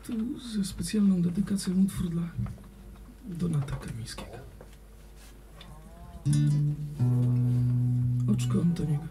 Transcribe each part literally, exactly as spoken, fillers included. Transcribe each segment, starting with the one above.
Tu ze specjalną dedykacją utwór dla Donata Kamińskiego. Oczko Antoniego.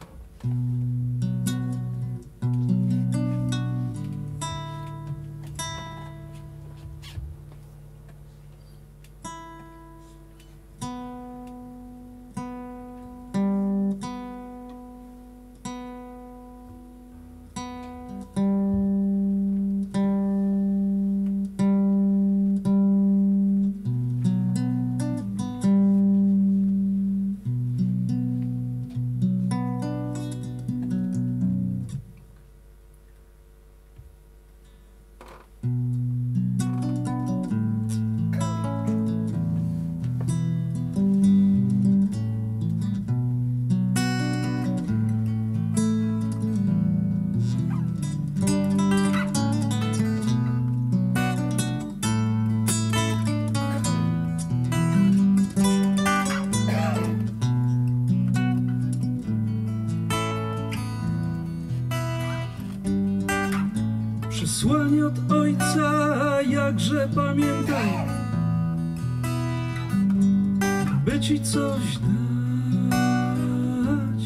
Przesłanie od ojca, jakże pamiętaj, by ci coś dać.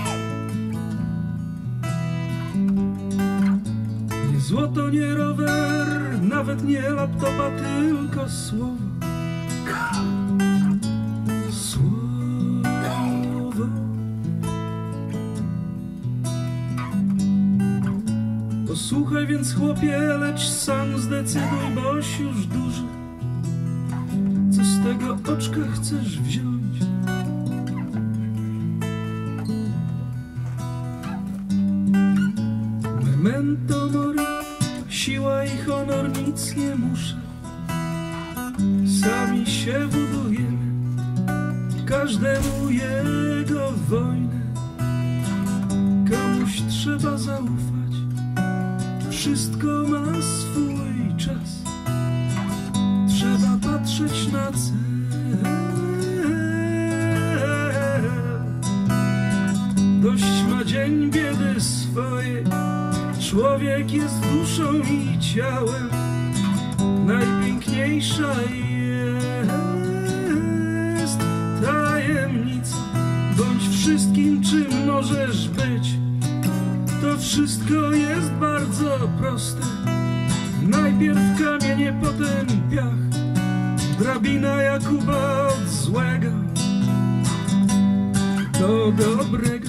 Nie złoto, nie rower, nawet nie laptopa, tylko słowo. Słowo. Posłuchaj więc, chłopie, lecz sam zdecyduj, boś już duży. Co z tego oczka chcesz wziąć? Memento mori, siła i honor, nic nie muszę. Sami się budujemy, każdemu jego wojnę. Komuś trzeba zaufać, wszystko ma swój czas. Trzeba patrzeć na cel. Dość ma dzień biedy swojej. Człowiek jest duszą i ciałem. Najpiękniejsza jest tajemnica. Bądź wszystkim, czym możesz być. To wszystko jest bardzo proste. Najpierw kamienie, potem piach. Drabina Jakuba od złego do dobrego.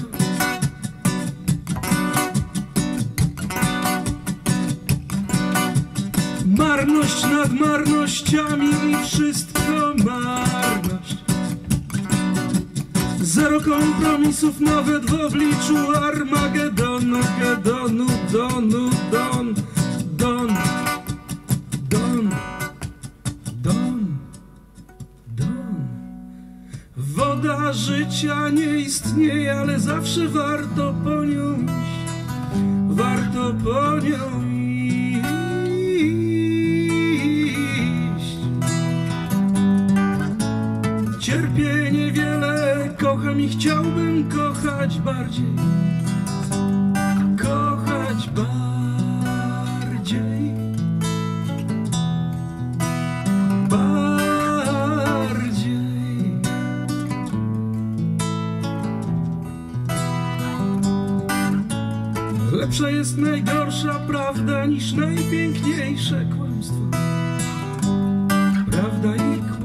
Marność nad marnościami i wszystko marność. Zero kompromisów nawet w obliczu Armagedonu, Gedonu, Donu, Don, Don, Don, Don, Don. Woda życia nie istnieje, ale zawsze warto po nią iść, warto po nią iść. Cierpię niewiele, kocham i chciałbym kochać bardziej, kochać bardziej, bardziej. Lepsza jest najgorsza prawda niż najpiękniejsze kłamstwo. Prawda i kłamstwo.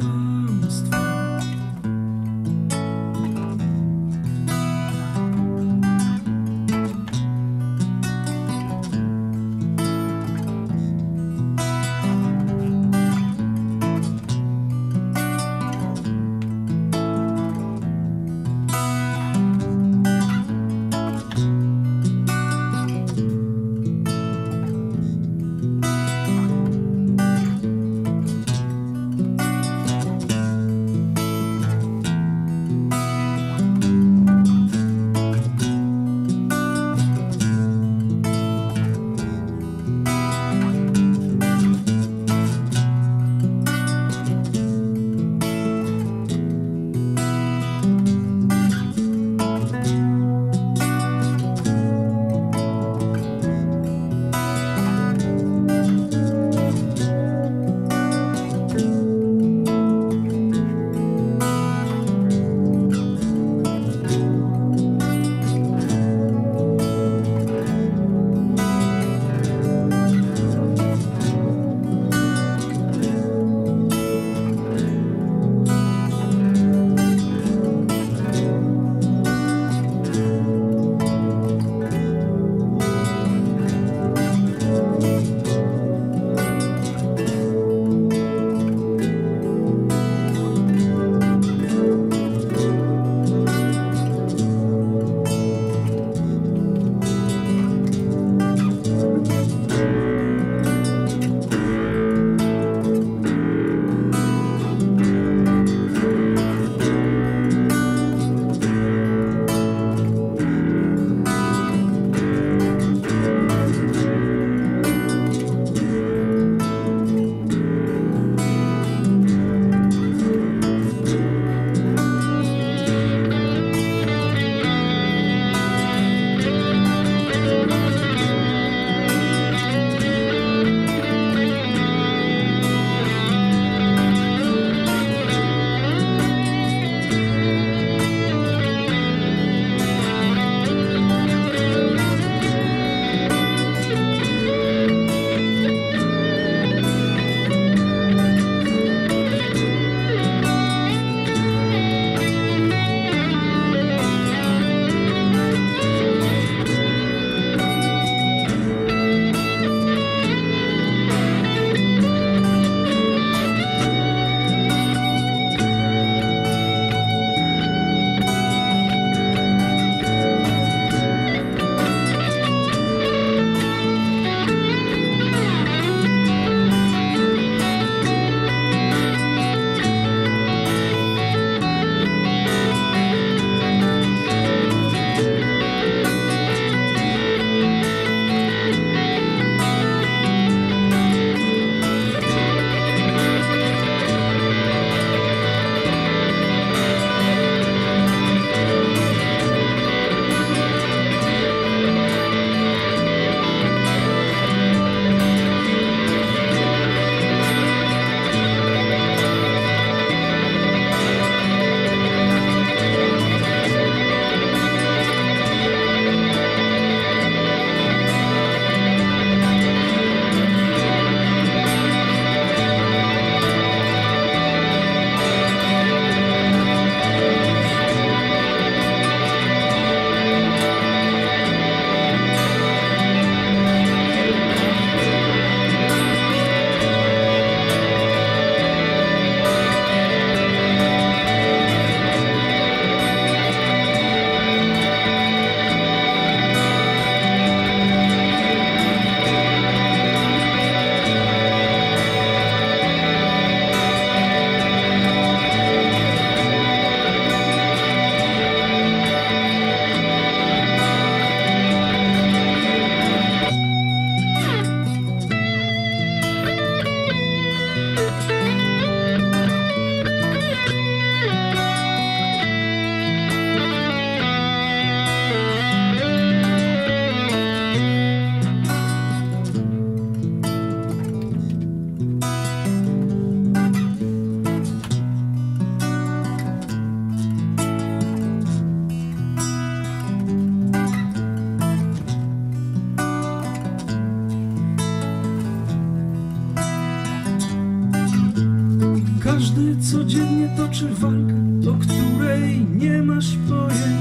Każdy codziennie toczy walkę, o której nie masz pojęcia.